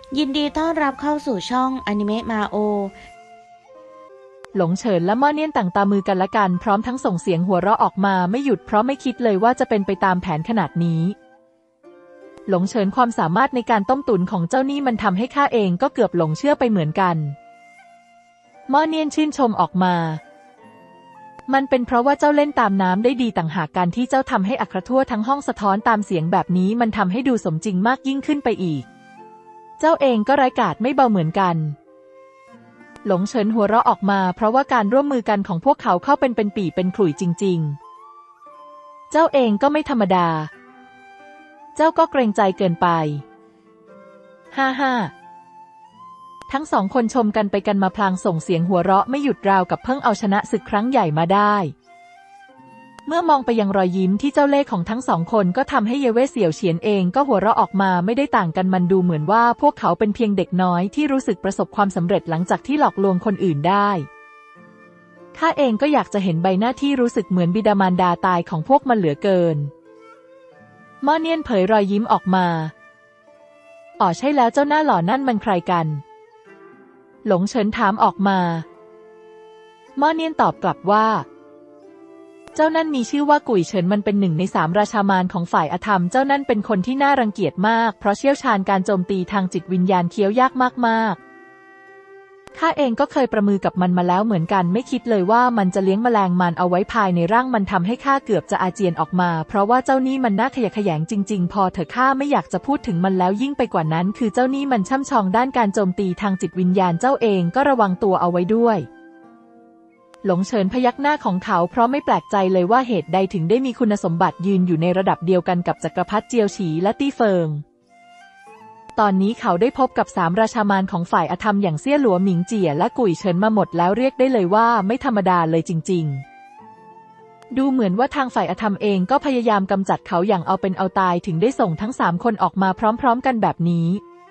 ยินดีต้อนรับเข้าสู่ช่องอนิเมะมาโอหลงเฉินและม่อเนียนต่างตามือกันละกันพร้อมทั้งส่งเสียงหัวเราะออกมาไม่หยุดเพราะไม่คิดเลยว่าจะเป็นไปตามแผนขนาดนี้หลงเฉินความสามารถในการต้มตุ๋นของเจ้านี่มันทำให้ข้าเองก็เกือบหลงเชื่อไปเหมือนกันม่อเนียนชื่นชมออกมามันเป็นเพราะว่าเจ้าเล่นตามน้ำได้ดีต่างหากการที่เจ้าทำให้อัครทั่วทั้งห้องสะท้อนตามเสียงแบบนี้มันทำให้ดูสมจริงมากยิ่งขึ้นไปอีกเจ้าเองก็ไร้กาจไม่เบาเหมือนกันหลงเฉินหัวเราะออกมาเพราะว่าการร่วมมือกันของพวกเขาเข้าเป็นปี่เป็นขลุ่ยจริงๆเจ้าเองก็ไม่ธรรมดาเจ้าก็เกรงใจเกินไปฮ่าทั้งสองคนชมกันไปกันมาพลางส่งเสียงหัวเราะไม่หยุดราวกับเพิ่งเอาชนะศึกครั้งใหญ่มาได้เมื่อมองไปยังรอยยิ้มที่เจ้าเล่ห์ของทั้งสองคนก็ทำให้เยเว่เสี่ยวเฉียนเองก็หัวเราะออกมาไม่ได้ต่างกันมันดูเหมือนว่าพวกเขาเป็นเพียงเด็กน้อยที่รู้สึกประสบความสำเร็จหลังจากที่หลอกลวงคนอื่นได้ข้าเองก็อยากจะเห็นใบหน้าที่รู้สึกเหมือนบิดามารดาตายของพวกมันเหลือเกินม่อเนียนเผยรอยยิ้มออกมาอ๋อใช่แล้วเจ้าหน้าหล่อนั่นมันใครกันหลงเฉินถามออกมาม่อเนียนตอบกลับว่าเจ้านั่นมีชื่อว่ากุ่ยเฉินมันเป็นหนึ่งใน3ราชามารของฝ่ายอธรรมเจ้านั่นเป็นคนที่น่ารังเกียจมากเพราะเชี่ยวชาญการโจมตีทางจิตวิญญาณเคี้ยวยากมากๆข้าเองก็เคยประมือกับมันมาแล้วเหมือนกันไม่คิดเลยว่ามันจะเลี้ยงแมลงมันเอาไว้ภายในร่างมันทำให้ข้าเกือบจะอาเจียนออกมาเพราะว่าเจ้านี่มันน่าขยะแขยงจริงๆพอเถอะข้าไม่อยากจะพูดถึงมันแล้วยิ่งไปกว่านั้นคือเจ้านี่มันช่ำชองด้านการโจมตีทางจิตวิญญาณเจ้าเองก็ระวังตัวเอาไว้ด้วยหลงเฉินพยักหน้าของเขาเพราะไม่แปลกใจเลยว่าเหตุใดถึงได้มีคุณสมบัติยืนอยู่ในระดับเดียวกันกับจักรพรรดิเจียวฉีและตี้เฟิงตอนนี้เขาได้พบกับ3ราชามารของฝ่ายอธรรมอย่างเซี่ยหลัวหมิงเจี๋ยและกุ่ยเฉินมาหมดแล้วเรียกได้เลยว่าไม่ธรรมดาเลยจริงๆดูเหมือนว่าทางฝ่ายอธรรมเองก็พยายามกำจัดเขาอย่างเอาเป็นเอาตายถึงได้ส่งทั้ง3คนออกมาพร้อมๆกันแบบนี้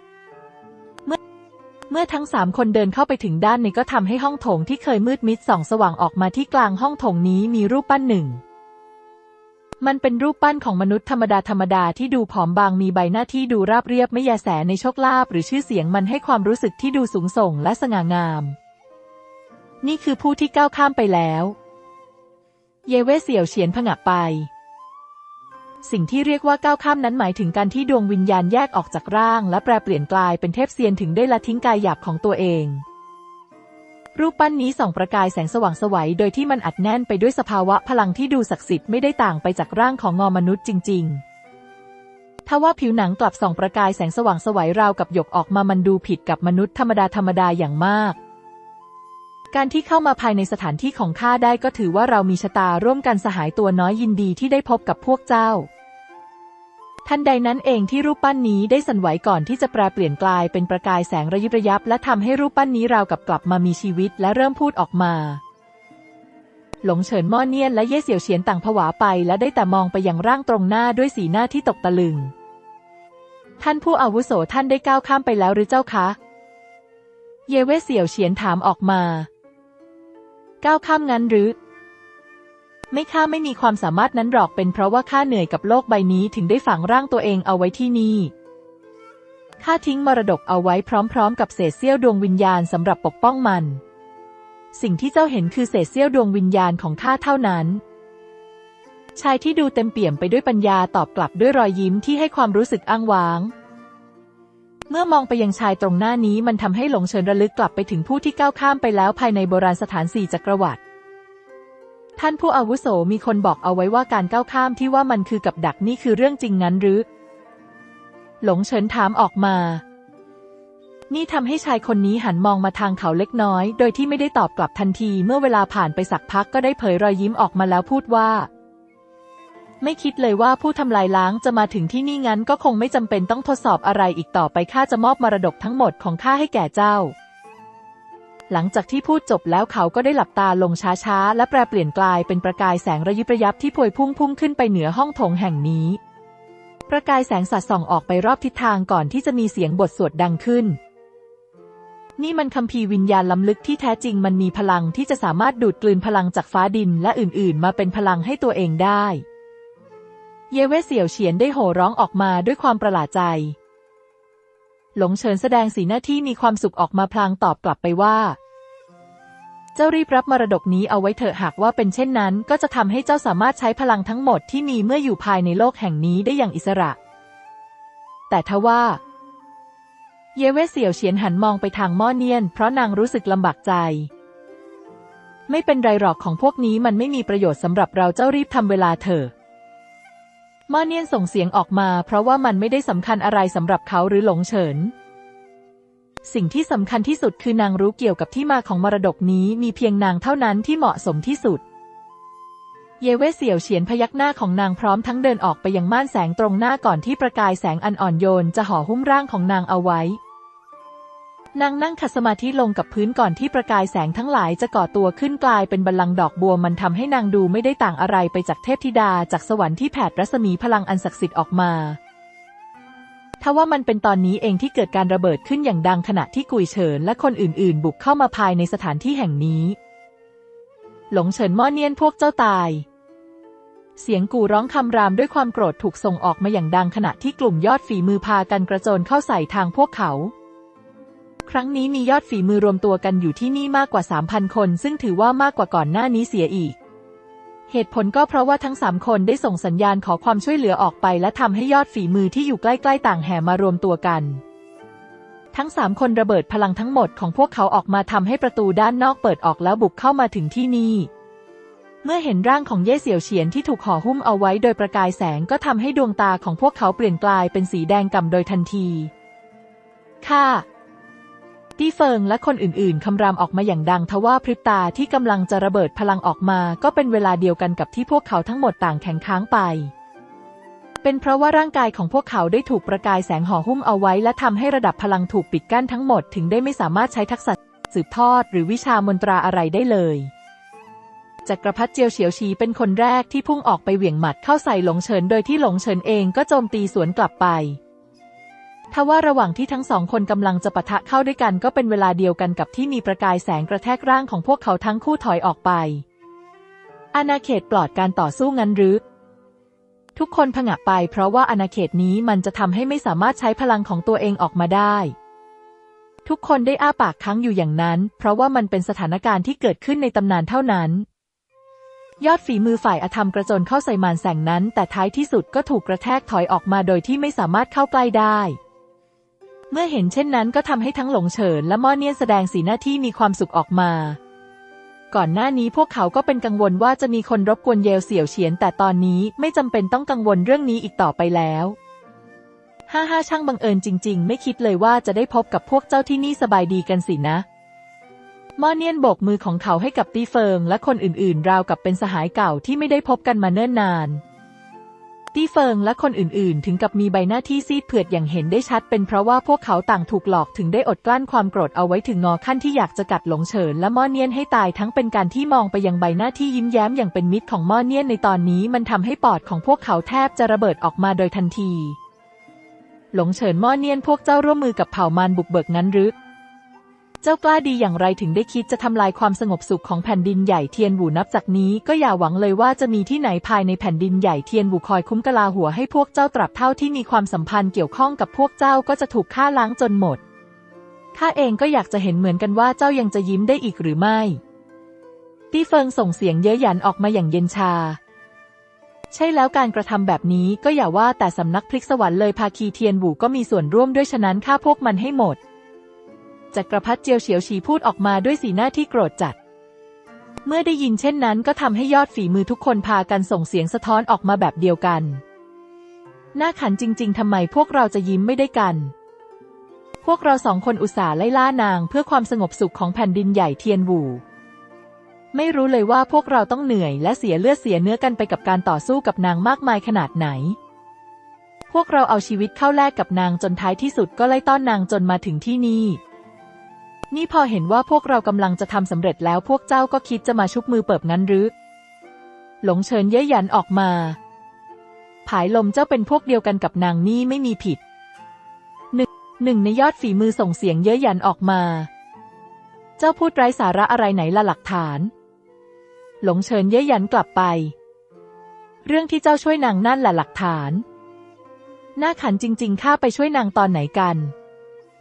เมื่อทั้ง3คนเดินเข้าไปถึงด้านในก็ทำให้ห้องโถงที่เคยมืดมิดส่องสว่างออกมาที่กลางห้องโถงนี้มีรูปปั้นหนึ่งมันเป็นรูปปั้นของมนุษย์ธรรมดาที่ดูผอมบางมีใบหน้าที่ดูราบเรียบไม่แยแสในโชคลาภหรือชื่อเสียงมันให้ความรู้สึกที่ดูสูงส่งและสง่างามนี่คือผู้ที่ก้าวข้ามไปแล้วเยเว่เสี่ยวเฉียนผงะไปสิ่งที่เรียกว่าก้าวข้ามนั้นหมายถึงการที่ดวงวิญญาณแยกออกจากร่างและแปรเปลี่ยนกลายเป็นเทพเซียนถึงได้ละทิ้งกายหยาบของตัวเองรูปปั้นนี้ส่องประกายแสงสว่างไสวโดยที่มันอัดแน่นไปด้วยสภาวะพลังที่ดูศักดิ์สิทธิ์ไม่ได้ต่างไปจากร่างของมนุษย์จริงๆทว่าผิวหนังกลับส่องประกายแสงสว่างไสวราวกับหยกออกมามันดูผิดกับมนุษย์ธรรมดาอย่างมากการที่เข้ามาภายในสถานที่ของข้าได้ก็ถือว่าเรามีชะตาร่วมกันสหายตัวน้อยยินดีที่ได้พบกับพวกเจ้าทันใดนั้นเองที่รูปปั้นนี้ได้สั่นไหวก่อนที่จะแปรเปลี่ยนกลายเป็นประกายแสงระยิบระยับและทำให้รูปปั้นนี้ราวกับกลับมามีชีวิตและเริ่มพูดออกมาหลงเฉินม่อเนียนและเย่เสี่ยวเฉียนต่างผวาไปและได้แต่มองไปยังร่างตรงหน้าด้วยสีหน้าที่ตกตะลึงท่านผู้อาวุโสท่านได้ก้าวข้ามไปแล้วหรือเจ้าคะเย่เว่เสี่ยวเฉียนถามออกมาก้าวข้ามงั้นหรือไม่ข้าไม่มีความสามารถนั้นหรอกเป็นเพราะว่าข้าเหนื่อยกับโลกใบนี้ถึงได้ฝังร่างตัวเองเอาไว้ที่นี่ข้าทิ้งมรดกเอาไว้พร้อมๆกับเศษเสี้ยวดวงวิญญาณสำหรับปกป้องมันสิ่งที่เจ้าเห็นคือเศษเสี้ยวดวงวิญญาณของข้าเท่านั้นชายที่ดูเต็มเปี่ยมไปด้วยปัญญาตอบกลับด้วยรอยยิ้มที่ให้ความรู้สึกอ้างว้างเมื่อมองไปยังชายตรงหน้านี้มันทำให้หลงเฉินระลึกกลับไปถึงผู้ที่ก้าวข้ามไปแล้วภายในโบราณสถาน4จักรวรรดิท่านผู้อาวุโสมีคนบอกเอาไว้ว่าการก้าวข้ามที่ว่ามันคือกับดักนี่คือเรื่องจริงงั้นหรือหลงเฉินถามออกมานี่ทำให้ชายคนนี้หันมองมาทางเขาเล็กน้อยโดยที่ไม่ได้ตอบกลับทันทีเมื่อเวลาผ่านไปสักพักก็ได้เผยรอยยิ้มออกมาแล้วพูดว่าไม่คิดเลยว่าผู้ทำลายล้างจะมาถึงที่นี่งั้นก็คงไม่จำเป็นต้องทดสอบอะไรอีกต่อไปข้าจะมอบมรดกทั้งหมดของข้าให้แก่เจ้าหลังจากที่พูดจบแล้วเขาก็ได้หลับตาลงช้าๆและแปรเปลี่ยนกลายเป็นประกายแสงระยิบระยับที่พวยพุ่งขึ้นไปเหนือห้องโถงแห่งนี้ประกายแสงสัดส่องออกไปรอบทิศทางก่อนที่จะมีเสียงบทสวดดังขึ้นนี่มันคัมภีร์วิญญาณล้ำลึกที่แท้จริงมันมีพลังที่จะสามารถดูดกลืนพลังจากฟ้าดินและอื่นๆมาเป็นพลังให้ตัวเองได้เยเว่เสี่ยวเฉียนได้โห่ร้องออกมาด้วยความประหลาดใจหลงเฉินแสดงสีหน้าที่มีความสุขออกมาพลางตอบกลับไปว่าเจ้ารีบรับมรดกนี้เอาไว้เถอะหากว่าเป็นเช่นนั้นก็จะทำให้เจ้าสามารถใช้พลังทั้งหมดที่มีเมื่ออยู่ภายในโลกแห่งนี้ได้อย่างอิสระแต่ทว่าเย่เว่ยเสี่ยวเฉียนหันมองไปทางม่อเนียนเพราะนางรู้สึกลำบากใจไม่เป็นไรหรอกของพวกนี้มันไม่มีประโยชน์สำหรับเราเจ้ารีบทำเวลาเถอะม่อเนียนส่งเสียงออกมาเพราะว่ามันไม่ได้สำคัญอะไรสำหรับเขาหรือหลงเฉินสิ่งที่สำคัญที่สุดคือนางรู้เกี่ยวกับที่มาของมรดกนี้มีเพียงนางเท่านั้นที่เหมาะสมที่สุดเย่เว่ยเสี่ยวเฉียนพยักหน้าของนางพร้อมทั้งเดินออกไปยังม่านแสงตรงหน้าก่อนที่ประกายแสงอันอ่อนโยนจะห่อหุ้มร่างของนางเอาไว้นางนั่งขัดสมาธิลงกับพื้นก่อนที่ประกายแสงทั้งหลายจะก่อตัวขึ้นกลายเป็นบัลลังก์ดอกบัวมันทำให้นางดูไม่ได้ต่างอะไรไปจากเทพธิดาจากสวรรค์ที่แผดรัศมีพลังอันศักดิ์สิทธิ์ออกมาทว่ามันเป็นตอนนี้เองที่เกิดการระเบิดขึ้นอย่างดังขณะที่กุยเฉินและคนอื่นๆบุกเข้ามาภายในสถานที่แห่งนี้หลงเฉินม่อเนียนพวกเจ้าตายเสียงกู่ร้องคำรามด้วยความโกรธถูกส่งออกมาอย่างดังขณะที่กลุ่มยอดฝีมือพากันกระโจนเข้าใส่ทางพวกเขาครั้งนี้มียอดฝีมือรวมตัวกันอยู่ที่นี่มากกว่า 3,000 คนซึ่งถือว่ามากกว่าก่อนหน้านี้เสียอีกเหตุผลก็เพราะว่าทั้ง3คนได้ส่งสัญญาณขอความช่วยเหลือออกไปและทำให้ยอดฝีมือที่อยู่ใกล้ๆต่างแห่มารวมตัวกันทั้ง3คนระเบิดพลังทั้งหมดของพวกเขาออกมาทำให้ประตูด้านนอกเปิดออกแล้วบุกเข้ามาถึงที่นี่เมื่อเห็นร่างของเย่เสี่ยวเฉียนที่ถูกห่อหุ้มเอาไว้โดยประกายแสงก็ทำให้ดวงตาของพวกเขาเปลี่ยนกลายเป็นสีแดงก่ำโดยทันทีค่ะตี้เฟิงและคนอื่นๆคำรามออกมาอย่างดังทว่าพริบตาที่กำลังจะระเบิดพลังออกมาก็เป็นเวลาเดียวกันกับที่พวกเขาทั้งหมดต่างแข็งค้างไปเป็นเพราะว่าร่างกายของพวกเขาได้ถูกประกายแสงห่อหุ้มเอาไว้และทำให้ระดับพลังถูกปิดกั้นทั้งหมดถึงได้ไม่สามารถใช้ทักษะสืบทอดหรือวิชามนตราอะไรได้เลยจักรพรรดิเจียวเฉียวชีเป็นคนแรกที่พุ่งออกไปเหวี่ยงหมัดเข้าใส่หลงเฉินโดยที่หลงเฉินเองก็โจมตีสวนกลับไปทว่าระหว่างที่ทั้งสองคนกำลังจะปะทะเข้าด้วยกันก็เป็นเวลาเดียวกันกับที่มีประกายแสงกระแทกร่างของพวกเขาทั้งคู่ถอยออกไปอาณาเขตปลอดการต่อสู้งั้นหรือทุกคนผงะไปเพราะว่าอาณาเขตนี้มันจะทำให้ไม่สามารถใช้พลังของตัวเองออกมาได้ทุกคนได้อ้าปากค้างอยู่อย่างนั้นเพราะว่ามันเป็นสถานการณ์ที่เกิดขึ้นในตำนานเท่านั้นยอดฝีมือฝ่ายอธรรมกระโจนเข้าใส่มารแสงนั้นแต่ท้ายที่สุดก็ถูกกระแทกถอยออกมาโดยที่ไม่สามารถเข้าใกล้ได้เมื่อเห็นเช่นนั้นก็ทำให้ทั้งหลงเฉินและม่อเนียนแสดงสีหน้าที่มีความสุขออกมาก่อนหน้านี้พวกเขาก็เป็นกังวลว่าจะมีคนรบกวนเยลเสี่ยวเฉียนแต่ตอนนี้ไม่จำเป็นต้องกังวลเรื่องนี้อีกต่อไปแล้วฮ่าช่างบังเอิญจริงๆไม่คิดเลยว่าจะได้พบกับพวกเจ้าที่นี่สบายดีกันสินะม่อเนียนโบกมือของเขาให้กับตี้เฟิงและคนอื่นๆราวกับเป็นสหายเก่าที่ไม่ได้พบกันมาเนิ่นนานตี้เฟิงและคนอื่นๆถึงกับมีใบหน้าที่ซีดเผือดอย่างเห็นได้ชัดเป็นเพราะว่าพวกเขาต่างถูกหลอกถึงได้อดกลั้นความโกรธเอาไว้ถึงงอขั้นที่อยากจะกัดหลงเฉินและม่อเนียนให้ตายทั้งเป็นการที่มองไปยังใบหน้าที่ยิ้มแย้มอย่างเป็นมิตรของม่อเนียนในตอนนี้มันทำให้ปอดของพวกเขาแทบจะระเบิดออกมาโดยทันทีหลงเฉินม่อเนียนพวกเจ้าร่วมมือกับเผ่ามารบุกเบิกงั้นหรือเจ้ากล้าดีอย่างไรถึงได้คิดจะทำลายความสงบสุขของแผ่นดินใหญ่เทียนหูนับจากนี้ก็อย่าหวังเลยว่าจะมีที่ไหนภายในแผ่นดินใหญ่เทียนหูคอยคุ้มกะลาหัวให้พวกเจ้าตราบเท่าที่มีความสัมพันธ์เกี่ยวข้องกับพวกเจ้าก็จะถูกฆ่าล้างจนหมดข้าเองก็อยากจะเห็นเหมือนกันว่าเจ้ายังจะยิ้มได้อีกหรือไม่ตี้เฟิงส่งเสียงเย้ยหยันออกมาอย่างเย็นชาใช่แล้วการกระทำแบบนี้ก็อย่าว่าแต่สำนักพริกสวรรค์เลยภาคีเทียนหูก็มีส่วนร่วมด้วยฉะนั้นฆ่าพวกมันให้หมดจักรพรรดิเจียวเฉียวชีพูดออกมาด้วยสีหน้าที่โกรธจัดเมื่อได้ยินเช่นนั้นก็ทำให้ยอดฝีมือทุกคนพากันส่งเสียงสะท้อนออกมาแบบเดียวกันน่าขันจริงๆทำไมพวกเราจะยิ้มไม่ได้กันพวกเราสองคนอุตส่าห์ไล่ล่านางเพื่อความสงบสุขของแผ่นดินใหญ่เทียนหูไม่รู้เลยว่าพวกเราต้องเหนื่อยและเสียเลือดเสียเนื้อกันไปกับการต่อสู้กับนางมากมายขนาดไหนพวกเราเอาชีวิตเข้าแลกกับนางจนท้ายที่สุดก็ไล่ต้อนนางจนมาถึงที่นี่พอเห็นว่าพวกเรากำลังจะทำสำเร็จแล้วพวกเจ้าก็คิดจะมาชุบมือเปิบงั้นหรือหลงเฉินเย้ยหยันออกมาผายลมเจ้าเป็นพวกเดียวกันกับนางนี่ไม่มีผิดหนึ่งในยอดฝีมือส่งเสียงเย้ยหยันออกมาเจ้าพูดไร้สาระอะไรไหนล่ะหลักฐานหลงเฉินเย้ยหยันกลับไปเรื่องที่เจ้าช่วยนางนั่นแหละหลักฐานน่าขันจริงๆข้าไปช่วยนางตอนไหนกัน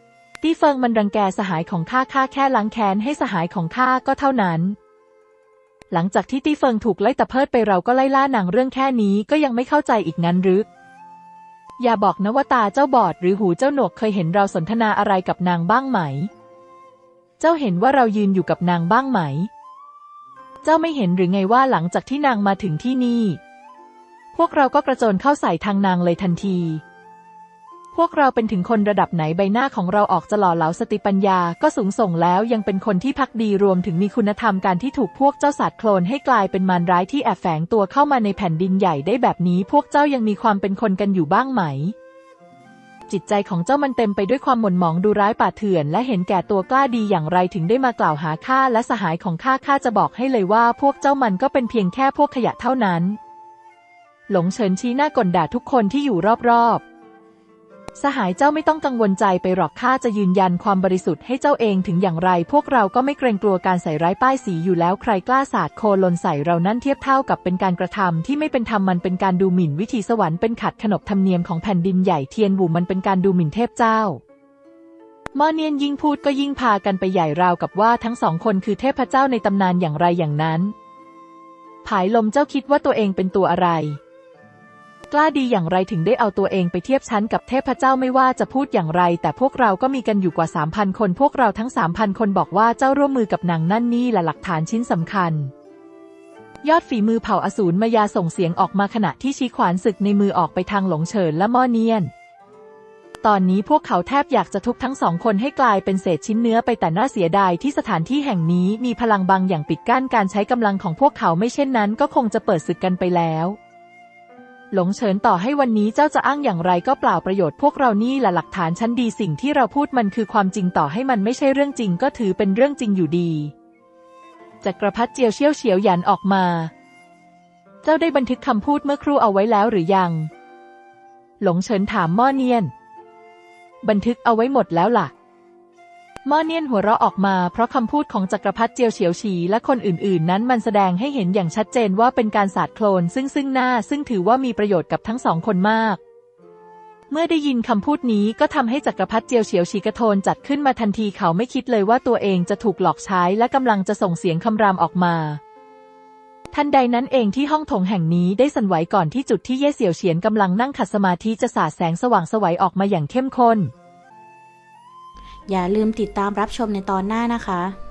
ตี้เฟิงมันรังแกสหายของข้าแค่ล้างแค้นให้สหายของข้าก็เท่านั้นหลังจากที่ตี้เฟิงถูกไล่ตะเพิดไปเราก็ไล่ล่านางเรื่องแค่นี้ก็ยังไม่เข้าใจอีกงั้นหรืออย่าบอกนะว่าตาเจ้าบอดหรือหูเจ้าหนวกเคยเห็นเราสนทนาอะไรกับนางบ้างไหมเจ้าเห็นว่าเรายืนอยู่กับนางบ้างไหมเจ้าไม่เห็นหรือไงว่าหลังจากที่นางมาถึงที่นี่พวกเราก็กระโจนเข้าใส่ทางนางเลยทันทีพวกเราเป็นถึงคนระดับไหนใบหน้าของเราออกจะหล่อเหลาสติปัญญาก็สูงส่งแล้วยังเป็นคนที่ภักดีรวมถึงมีคุณธรรมการที่ถูกพวกเจ้าสาดโคลนให้กลายเป็นมารร้ายที่แอบแฝงตัวเข้ามาในแผ่นดินใหญ่ได้แบบนี้พวกเจ้ายังมีความเป็นคนกันอยู่บ้างไหมจิตใจของเจ้ามันเต็มไปด้วยความหม่นหมองดูร้ายป่าเถื่อนและเห็นแก่ตัวกล้าดีอย่างไรถึงได้มากล่าวหาข้าและสหายของข้าจะบอกให้เลยว่าพวกเจ้ามันก็เป็นเพียงแค่พวกขยะเท่านั้นหลงเฉินชี้หน้ากลด่าทุกคนที่อยู่รอบๆสหายเจ้าไม่ต้องกังวลใจไปหรอกข้าจะยืนยันความบริสุทธิ์ให้เจ้าเองถึงอย่างไรพวกเราก็ไม่เกรงกลัวการใส่ร้ายป้ายสีอยู่แล้วใครกล้าสาดโคลนใส่เรานั่นเทียบเท่ากับเป็นการกระทำที่ไม่เป็นธรรมมันเป็นการดูหมิ่นวิถีสวรรค์เป็นขัดขนบธรรมเนียมของแผ่นดินใหญ่เทียนบูมันเป็นการดูหมิ่นเทพเจ้าม่อเนียนยิ่งพูดก็ยิ่งพากันไปใหญ่ราวกับว่าทั้งสองคนคือเทพเจ้าในตำนานอย่างไรอย่างนั้นผายลมเจ้าคิดว่าตัวเองเป็นตัวอะไรกล้าดีอย่างไรถึงได้เอาตัวเองไปเทียบชั้นกับเทพเจ้าไม่ว่าจะพูดอย่างไรแต่พวกเราก็มีกันอยู่กว่า 3,000 คนพวกเราทั้ง 3,000 คนบอกว่าเจ้าร่วมมือกับนางนั่นนี่แหละหลักฐานชิ้นสำคัญยอดฝีมือเผ่าอสูรมายาส่งเสียงออกมาขณะที่ชี้ขวานศึกในมือออกไปทางหลงเฉินและม่อเนียนตอนนี้พวกเขาแทบอยากจะทุบทั้งสองคนให้กลายเป็นเศษชิ้นเนื้อไปแต่น่าเสียดายที่สถานที่แห่งนี้มีพลังบางอย่างปิดกั้นการใช้กำลังของพวกเขาไม่เช่นนั้นก็คงจะเปิดศึกกันไปแล้วหลงเฉินต่อให้วันนี้เจ้าจะอ้างอย่างไรก็เปล่าประโยชน์พวกเรานี่แหละหลักฐานชั้นดีสิ่งที่เราพูดมันคือความจริงต่อให้มันไม่ใช่เรื่องจริงก็ถือเป็นเรื่องจริงอยู่ดีจักรพรรดิเจียวเชี่ยวเฉียวหยันออกมาเจ้าได้บันทึกคำพูดเมื่อครู่เอาไว้แล้วหรือยังหลงเฉินถามม่อเนียนบันทึกเอาไว้หมดแล้วล่ะม่อเนียนหัวเราะออกมาเพราะคำพูดของจักรพรรดิเจียวเฉียวฉีและคนอื่นๆนั้นมันแสดงให้เห็นอย่างชัดเจนว่าเป็นการสาดโคลนซึ่งหน้าซึ่งถือว่ามีประโยชน์กับทั้งสองคนมากเมื่อได้ยินคำพูดนี้ก็ทำให้จักรพรรดิเจียวเฉียวฉีกระโทนจัดขึ้นมาทันทีเขาไม่คิดเลยว่าตัวเองจะถูกหลอกใช้และกำลังจะส่งเสียงคำรามออกมาทันใดนั้นเองที่ห้องโถงแห่งนี้ได้สั่นไหวก่อนที่จุดที่เย่เสี่ยวเฉียนกำลังนั่งขัดสมาธิจะสาดแสงสว่างไสวออกมาอย่างเข้มข้นอย่าลืมติดตามรับชมในตอนหน้านะคะ